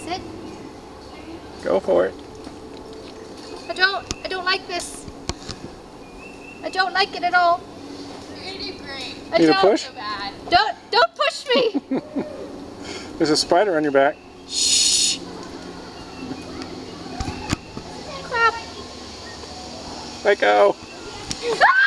Sit. Go for it. I don't like this. I don't like it at all. You're gonna do great. I Need a don't. push? So bad. Don't push me. There's a spider on your back. Shh. Crap. Let go. Ah!